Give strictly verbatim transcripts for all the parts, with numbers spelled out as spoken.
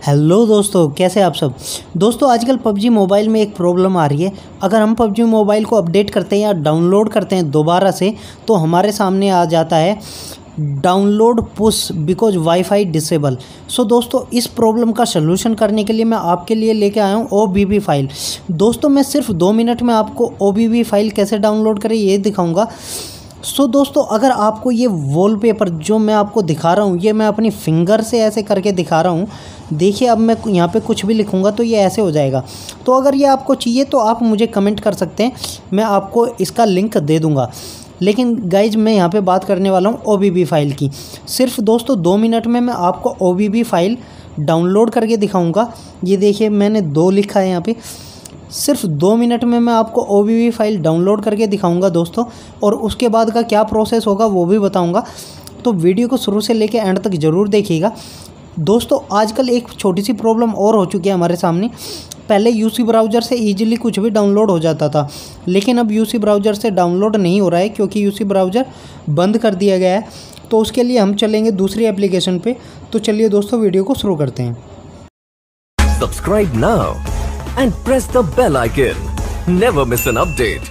Hello दोस्तों, कैसे आप सब। दोस्तों आजकल पबजी मोबाइल में एक प्रॉब्लम आ रही है। अगर हम पबजी मोबाइल को अपडेट करते हैं या डाउनलोड करते हैं दोबारा से, तो हमारे सामने आ जाता है download push because wifi disable. So दोस्तों इस प्रॉब्लम का सलूशन करने के लिए मैं आपके लिए लेके आया हूँ ओ बी बी फाइल। दोस्तों मैं सिर्फ दो मिनट में आपको ओ बी बी फाइल कैसे डाउनलोड करें ये दिखाऊँगा। सो so, दोस्तों अगर आपको ये वॉलपेपर जो मैं आपको दिखा रहा हूँ, ये मैं अपनी फिंगर से ऐसे करके दिखा रहा हूँ। देखिए अब मैं यहाँ पे कुछ भी लिखूँगा तो ये ऐसे हो जाएगा। तो अगर ये आपको चाहिए तो आप मुझे कमेंट कर सकते हैं, मैं आपको इसका लिंक दे दूँगा। लेकिन गाइज मैं यहाँ पे बात करने वाला हूँ ओ बी बी फाइल की। सिर्फ दोस्तों दो मिनट में मैं आपको O B B file download करके दिखाऊँगा। ये देखिए मैंने दो लिखा है यहाँ पर। सिर्फ दो मिनट में मैं आपको O B B file download करके दिखाऊंगा दोस्तों, और उसके बाद का क्या प्रोसेस होगा वो भी बताऊंगा। तो वीडियो को शुरू से लेकर एंड तक ज़रूर देखिएगा। दोस्तों आजकल एक छोटी सी प्रॉब्लम और हो चुकी है हमारे सामने। पहले यूसी ब्राउज़र से ईजिली कुछ भी डाउनलोड हो जाता था, लेकिन अब यूसी ब्राउज़र से डाउनलोड नहीं हो रहा है क्योंकि यूसी ब्राउज़र बंद कर दिया गया है। तो उसके लिए हम चलेंगे दूसरी एप्लीकेशन पे। तो चलिए दोस्तों वीडियो को शुरू करते हैं। Subscribe now and press the bell icon. Never miss an update.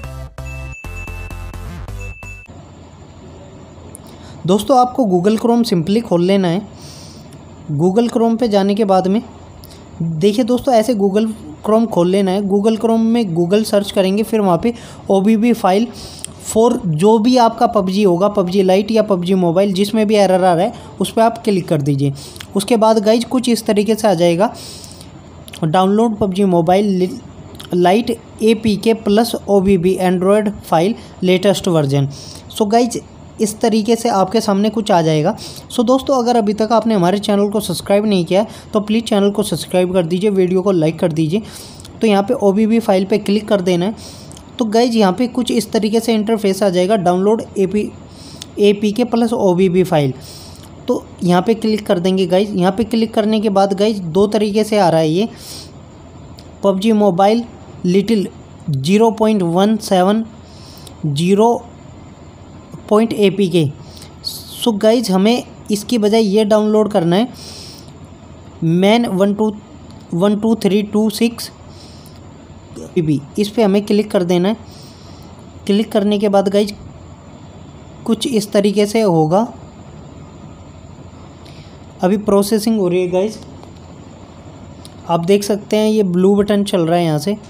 दोस्तों आपको गूगल क्रोम सिंपली खोल लेना है। गूगल क्रोम पे जाने के बाद में देखिए दोस्तों ऐसे गूगल क्रोम खोल लेना है। गूगल क्रोम में गूगल सर्च करेंगे, फिर वहाँ पे O B B file for जो भी आपका पबजी होगा, पबजी लाइट या पबजी मोबाइल, जिसमें भी एरर आ रहा है उस पर आप क्लिक कर दीजिए। उसके बाद गाइज कुछ इस तरीके से आ जाएगा, download PUBG mobile lite A P K plus O B B Android file latest version. So guys इस तरीके से आपके सामने कुछ आ जाएगा। सो so, दोस्तों अगर अभी तक आपने हमारे चैनल को सब्सक्राइब नहीं किया है तो प्लीज़ चैनल को सब्सक्राइब कर दीजिए, वीडियो को लाइक कर दीजिए। तो यहाँ पे ओ बी बी फाइल पे क्लिक कर देना है। तो गाइज यहाँ पे कुछ इस तरीके से इंटरफेस आ जाएगा, download A P A P K plus O B B file. तो यहाँ पे क्लिक कर देंगे गाइज। यहाँ पे क्लिक करने के बाद गाइज दो तरीके से आ रहा है ये PUBG mobile little zero point one seven zero point A P K. So guys हमें इसकी बजाय ये डाउनलोड करना है man one two one two three two six B. इस पर हमें क्लिक कर देना है। क्लिक करने के बाद गाइज कुछ इस तरीके से होगा। अभी प्रोसेसिंग हो रही है गाइज, आप देख सकते हैं ये ब्लू बटन चल रहा है यहाँ से।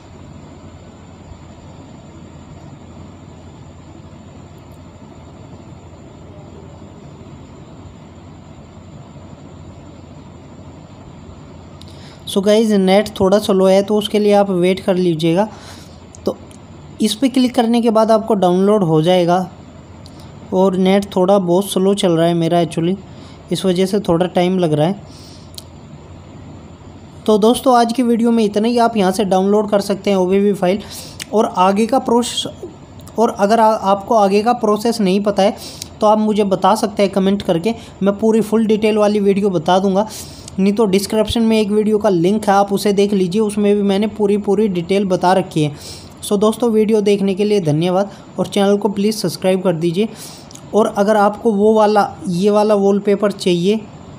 सो गाइज नेट थोड़ा स्लो है तो उसके लिए आप वेट कर लीजिएगा। तो इस पे क्लिक करने के बाद आपको डाउनलोड हो जाएगा, और नेट थोड़ा बहुत स्लो चल रहा है मेरा एक्चुअली, इस वजह से थोड़ा टाइम लग रहा है। तो दोस्तों आज की वीडियो में इतना ही। आप यहाँ से डाउनलोड कर सकते हैं ओ बी बी फाइल, और आगे का प्रोसेस और अगर आ, आपको आगे का प्रोसेस नहीं पता है तो आप मुझे बता सकते हैं कमेंट करके, मैं पूरी फुल डिटेल वाली वीडियो बता दूंगा। नहीं तो डिस्क्रिप्शन में एक वीडियो का लिंक है, आप उसे देख लीजिए, उसमें भी मैंने पूरी पूरी डिटेल बता रखी है। सो दोस्तों वीडियो देखने के लिए धन्यवाद, और चैनल को प्लीज़ सब्सक्राइब कर दीजिए। और अगर आपको वो वाला ये वाला वॉलपेपर चाहिए,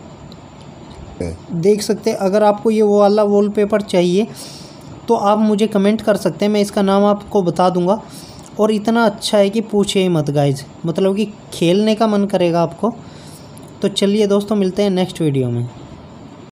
देख सकते हैं, अगर आपको ये वो वाला वॉलपेपर चाहिए तो आप मुझे कमेंट कर सकते हैं, मैं इसका नाम आपको बता दूंगा। और इतना अच्छा है कि पूछिए मत गाइज, मतलब कि खेलने का मन करेगा आपको। तो चलिए दोस्तों मिलते हैं नेक्स्ट वीडियो में।